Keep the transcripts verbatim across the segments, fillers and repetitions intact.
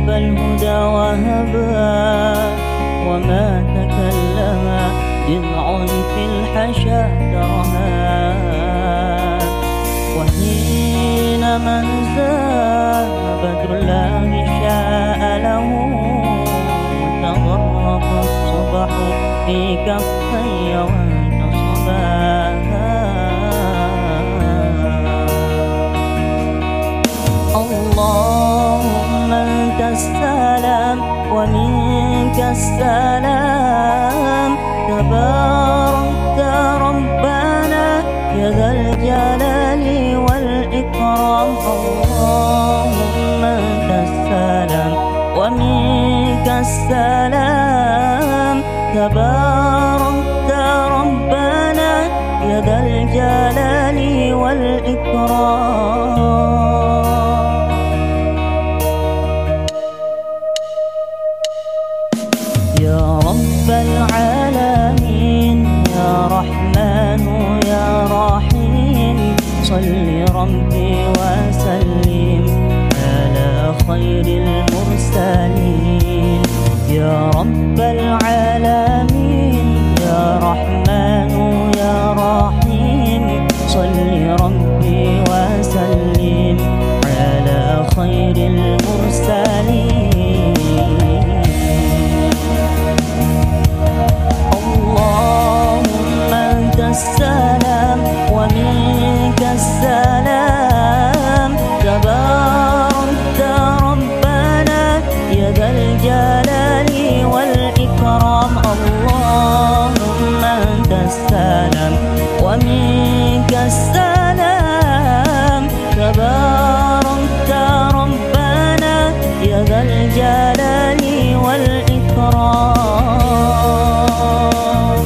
الهدى وهبا وما تكلم جذع في الحشا درها وحينما انزال بدر الله شاء له تغرق الصبح في كفي وانتصبا اللهم انت السلام ومنك السلام تباركت ربنا يا ذا الجلال والإكرام اللهم انت السلام ومنك السلام تباركت ربنا يا ذا الجلال والإكرام يا رب العالمين يا رحمن يا رحيم صل ربي وسلم على خير المرسلين يا رب العالمين يا رحمن يا رحيم صل ربي وسلم على خير المرسلين اللهم انت السلام ومنك السلام تباركت ربنا يا ذا الجلال والإكرام اللهم انت السلام ومنك السلام تباركت ربنا يا ذا الجلال والإكرام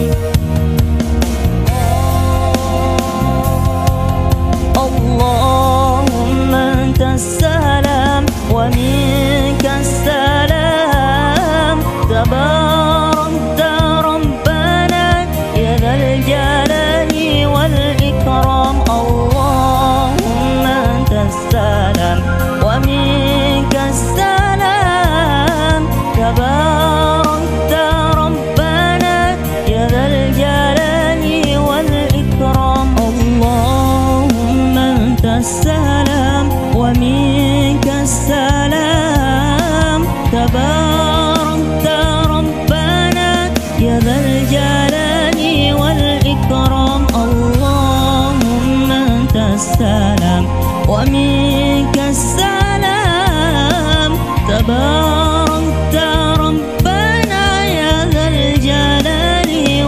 اللهم انت السلام ومنك السلام تباركت ربنا يا ذا الجلال والإكرام اللهم انت السلام ومنك السلام تباركت ربنا يا ذا الجلال والإكرام اللهم انت السلام ومنك السلام تباركت ربنا يا ذا الجلال والإكرام اللهم انت السلام ومنك السلام تباركت ربنا يا ذا الجلال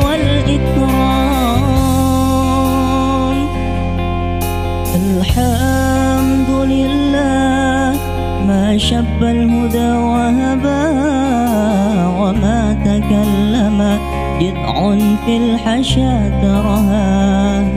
والإكرام الحمد لله ما شب الهدى وهبا وما تكلم جذع في الحشا ترها